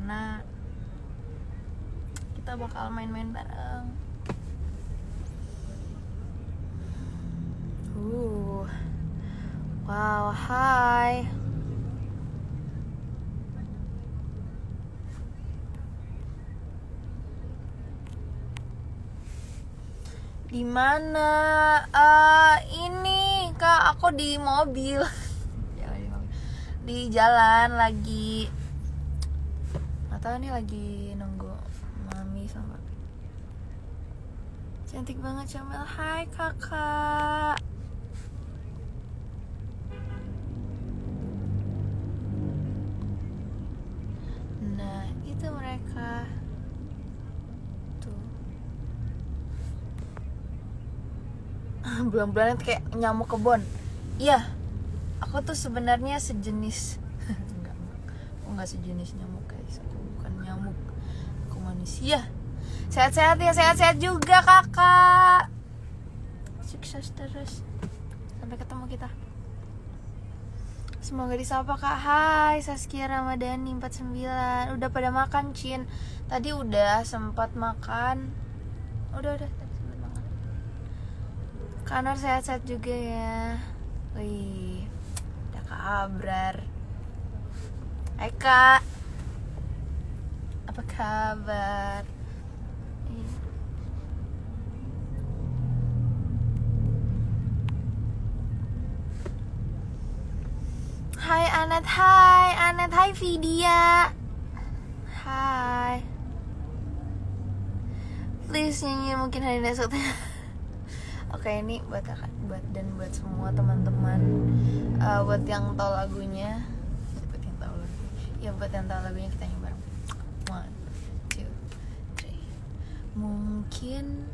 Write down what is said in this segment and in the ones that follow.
karena kita bakal main-main bareng. Wow, hai. Di mana? Ini Kak, aku di mobil. Di jalan lagi. Nggak tahu nih, lagi nunggu mami sama papi. Cantik banget Camel. Hai kakak. Nah, itu mereka. Bulan-bulan kayak nyamuk kebon. Iya, aku tuh sebenarnya sejenis aku nggak sejenis nyamuk guys, aku bukan nyamuk, aku manusia. Sehat-sehat ya, sehat-sehat juga kakak, sukses terus, sampai ketemu kita. Semoga disapa Kak. Hai Saskia Ramadhani 49. Udah pada makan Cin? Tadi udah sempat makan. Udah tadi sempat makan. Kanar sehat-sehat juga ya. Wih, udah Kak Abrar. Hai Kak, apa kabar? Hai Anet, hai Vidya. Hai. Please nyanyi mungkin hari esok. Oke, ini buat kakak, buat semua teman-teman, buat yang tahu lagunya, buat yang tahu lagunya kita nyanyi bareng. 1, 2, 3. Mungkin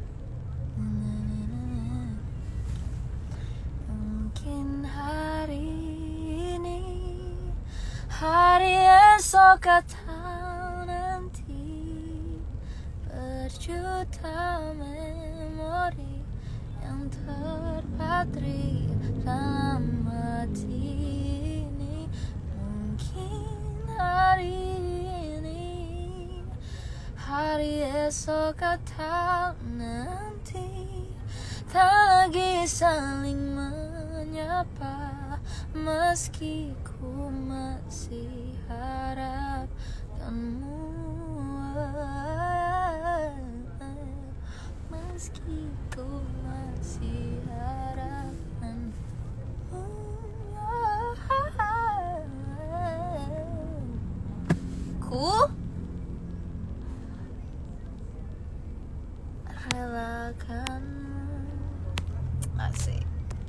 hari ini, hari esok atau nanti, berjuta memori yang terpatri dalam hati ini. Mungkin hari ini, hari esok atau nanti, tak lagi saling menyapa, meski ku masih harapkanmu, meski ku masih harapkanmu. Ku relakanmu. Asik.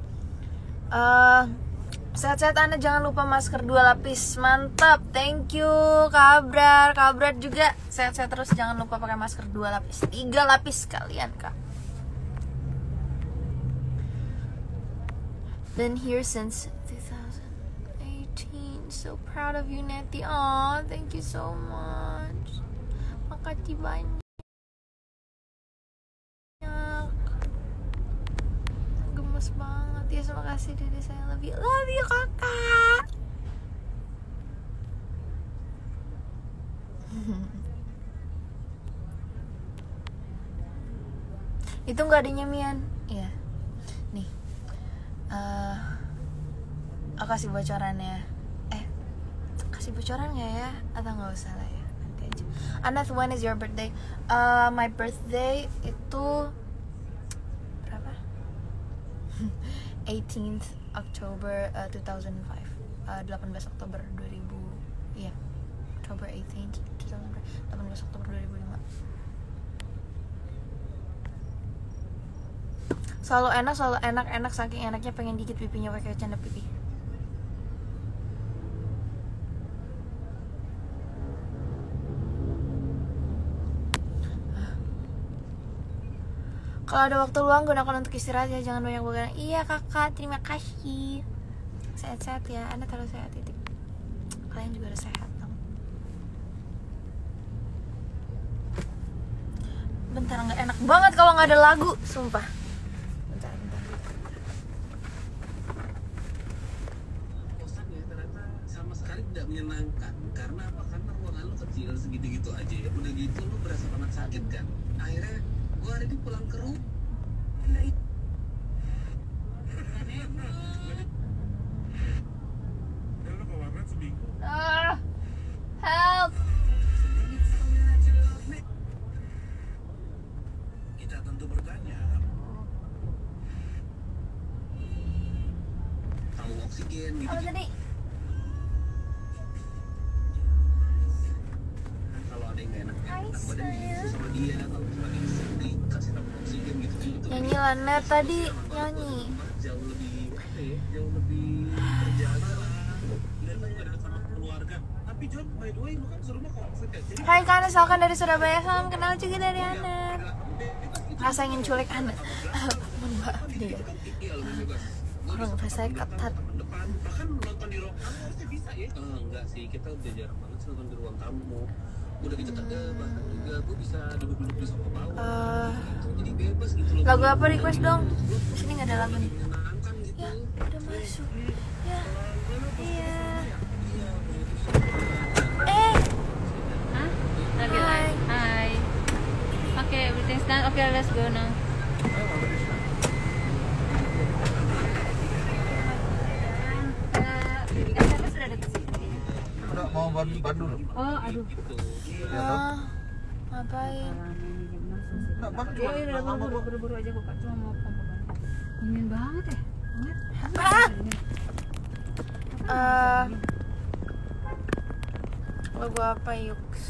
Sehat-sehat Anda, jangan lupa masker 2 lapis. Mantap, thank you Kabrar juga. Sehat-sehat terus, jangan lupa pakai masker 2 lapis, 3 lapis kalian Kak. Been here since 2018. So proud of you Nettie. Oh, thank you so much. Makasih banyak. Gemes banget ya, terima kasih Dede, saya love you kakak. Itu nggak ada nyemian ya nih. Aku kasih bocorannya. Kasih bocoran nggak ya, atau nggak usah lah ya, nanti aja. Anath, when is your birthday? My birthday itu 18th October 2005. 18 Oktober 2000. Iya, October 18th 2005. 18 Oktober 2005. Selalu enak saking enaknya pengen dikit pipinya pakai canda pipi. Kalau ada waktu luang gunakan untuk istirahat ya, jangan banyak begadang. Iya kakak, terima kasih. Sehat-sehat ya, Anda terlalu sehat titik. Kalian juga harus sehat dong. Bentar, nggak enak banget kalau nggak ada lagu, sumpah. Bentar. sekali tidak menyenangkan. Karena apa? Karena ruangan lu kecil segitu-gitu aja ya. Udah gitu lu berasa banget sakit kan. Akhirnya gua hari ini pulang ke rumah. Help. Kita tentu bertanya. Tahu oksigen gitu. Apa tadi? Kalau ada yang gak enak badan gitu sama dia, kalau misalnya dia sedih kasih tahu oksigen gitu. Nyanyi Lanet tadi nyanyi. Jauh lebih jauh lebih terjaga dan lu gak ada sama keluarga. Tapi John, by the way, lu kan serumah konflik ya. Jadi Hai Kak, Salkan dari Surabaya. Salam kenal juga dari Anet. Rasa ingin culik Anet. Mohon maaf dia. iya lu bebas. Orang rasanya ketat. Depan bahkan nonton di ruang tamu harusnya bisa ya. Enggak sih, kita udah jarang banget sih nonton di ruang tamu. Udah gitu ada bahkan juga gue bisa duduk-duduk di sofa bawah gitu. Jadi bebas gitu loh. Lagu apa request dong? Di sini nggak ada lagu nih. Menyenangkan gitu. Ya, udah masuk. Ya, iya. Hah? Lagi live. Hai. Oke, everything's done. Oke, let's go now. Siapa sudah ada kesini? Udah mau ban dulu. Oh, aduh. Ngapain? Enggak ban Iya, udah buru-buru aja kok, Kak. Cuma mau pompa ban. Dingin banget ya? Banget. Lagu apa Yuks?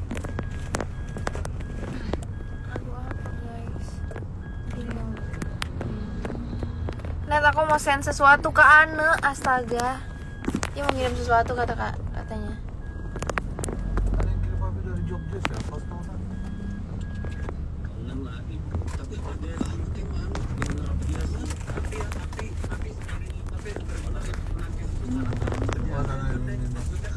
Lagu apa guys? Bingung. Net, aku mau send sesuatu ke Ane. Astaga, dia mau ngirim sesuatu katanya. Ada yang kirim papi dari Jogja siapa tahu kan? Kangen lah ibu. Tapi dia nanti mana? Bener biasa. Tapi benar-benar itu nanti maksudnya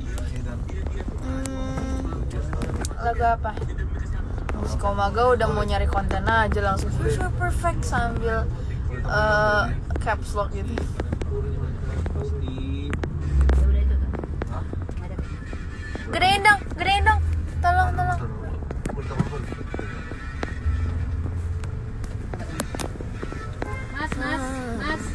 kayak Lagu apa? Komaga udah mau nyari konten aja langsung Future Perfect sambil caps lock gitu. Udah itu tuh. Ada. Gedein dong. Tolong. Mas.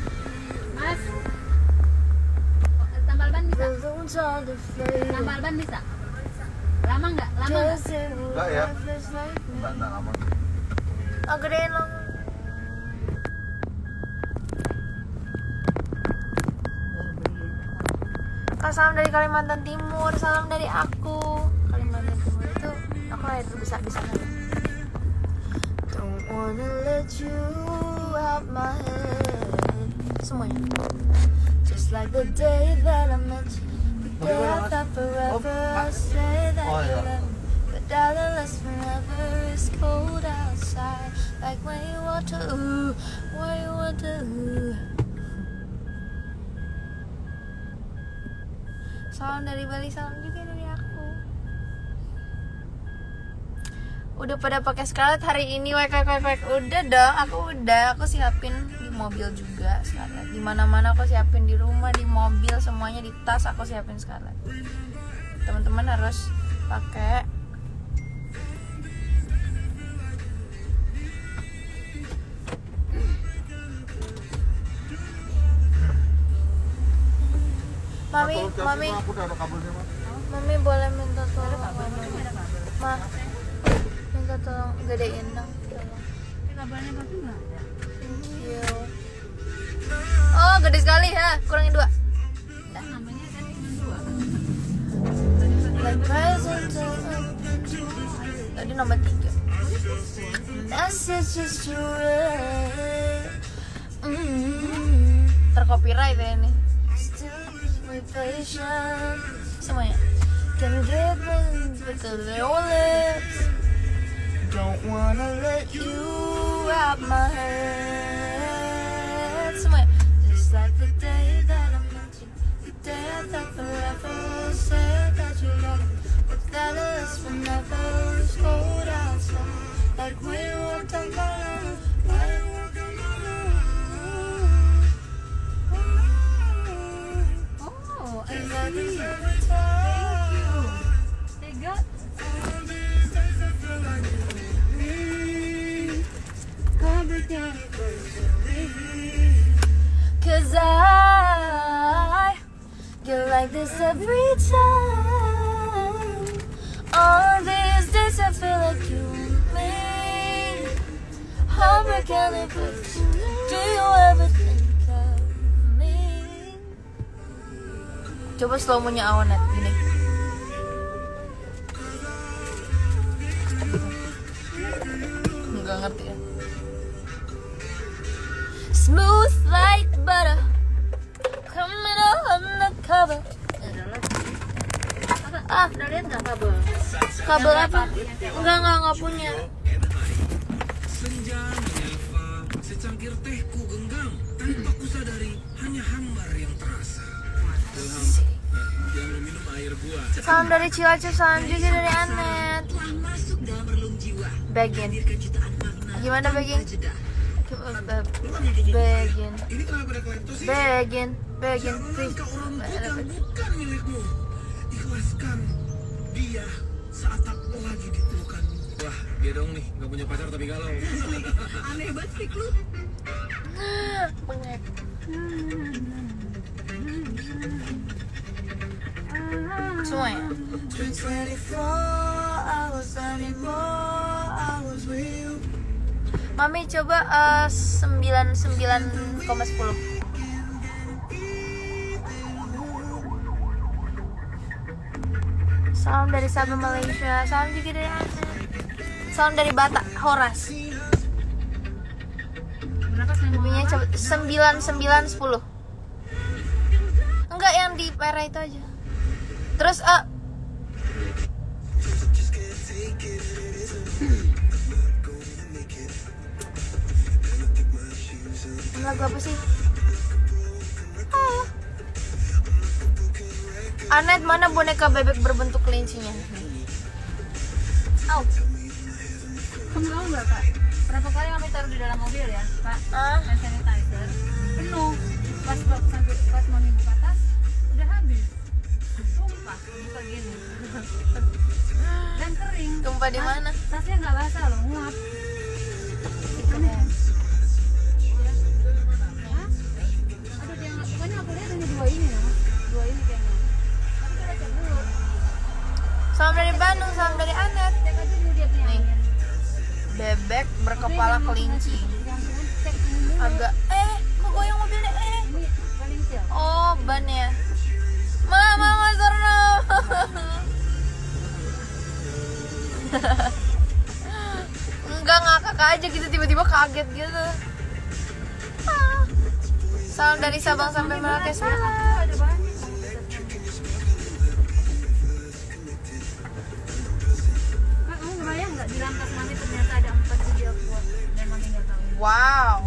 Tambal ban bisa? Tambal ban bisa? Lama nggak? Enggak ya? Enggak lama. Gedein dong. Kak, salam dari Kalimantan Timur. Salam dari aku. Kalimantan Timur itu aku lahir bisa Don't wanna let you out my head. Semuanya. Just like the day that I met you. The day I thought forever. I say that you love me, but darling, last forever is cold outside. Like when you want to, when you want to. Salam dari Bali, salam juga dari aku. Udah pada pakai Scarlett hari ini, wek. Udah dong, aku siapin di mobil juga Scarlett. Di mana-mana aku siapin, di rumah, di mobil, semuanya di tas aku siapin Scarlett. Teman-teman harus pakai. Mami, Aku udah ada kabelnya, Mas. Mami boleh minta tolong Ma, minta tolong gedein dong. Tolong. Kabarnya Papi nggak ada. Iya. Oh, gede sekali ya, kurangin 2. Namanya kan cuma 2. Like present tadi nomor 3. Message is too red. Tercopyright ya ini. Still be patient. Semuanya. Can get with your lips. Don't wanna let you out my head. Semuanya. Just like the day that I met you. The day I thought forever. Said that you love me, but that is forever. It's cold outside. Like we walked on fire. Oh, Tega. Cause I get like this every time. All these days I feel like you and me. Heartbreak elevates. Do you ever think of me? Coba slow mo-nya Awanet gini. Nggak ngerti ya. Smooth like butter, coming on the cover. Udah lihat nggak kabel? Kabel apa? Enggak punya. Senja menyapa, secangkir teh ku genggam, tanpa ku sadari hanya hambar yang terasa. Jangan minum air gua. Salam dari Cilacap, salam juga dari Anet. Begin. Gimana Begin? Begin. Ini kenapa ada kolektor sih? Begin, please. Bukan milikmu. Ikhlaskan dia saat tak lagi dipelukanmu. Wah, dia dong nih, nggak punya pacar tapi galau. Aneh banget sih lu. Bengek. Semua ya? Mami coba 99,10. Salam dari Sabah Malaysia. Salam juga dari Anet. Salam dari Batak Horas. Berapa sih? Lebihnya coba 9910. Enggak, yang di merah itu aja. Terus lagu apa sih? Anet, mana boneka bebek berbentuk kelincinya? Au. Kamu tahu nggak Kak? Berapa kali kami taruh di dalam mobil ya Pak? Hand sanitizer penuh. Pas mau buka tas udah habis. Sumpah buka gini. Dan kering. Tumpah di mana? Tasnya nggak basah loh, nguap. Aneh. Aduh dia nggak. Pokoknya aku lihat hanya dua ini ya, dua ini kayaknya. Tapi kita cek dulu. Salam dari Bandung, salam dari Anet. Cek aja dulu dia punya Nih. angin. Bebek berkepala kelinci. Cek ini dulu. Agak kok goyang mobilnya Ini kelinci ya? Oh, ban ya. Mama Sorno. Enggak, ngakak aja gitu, tiba-tiba kaget gitu. Salam dari Sabang sampai Merauke. Salam. Ada banyak. Kak, kamu kebayang nggak di lantas mami ternyata ada 4 video kuat dan mami nggak tahu. Wow.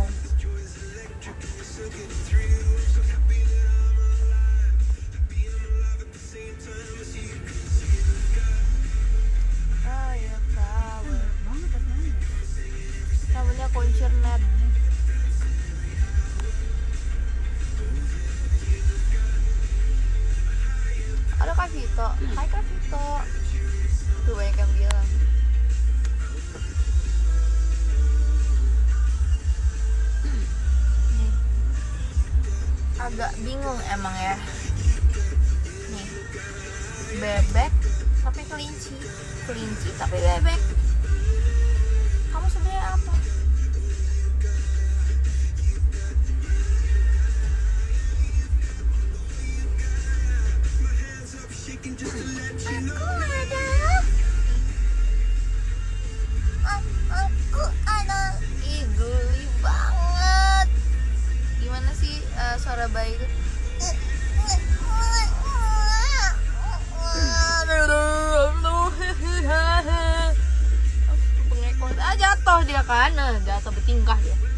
Banget tasnya. Namanya kuncir net. Ada Kak Vito. Hai Kak Vito. Tuh banyak yang bilang. Nih. Agak bingung emang ya. Nih. Bebek tapi kelinci. Kelinci tapi bebek. Kamu sebenarnya apa? Aku ada. Ih, geli banget. Gimana sih suara bayi itu? Bengek banget. Jatuh dia kan. Jatuh bertingkah dia.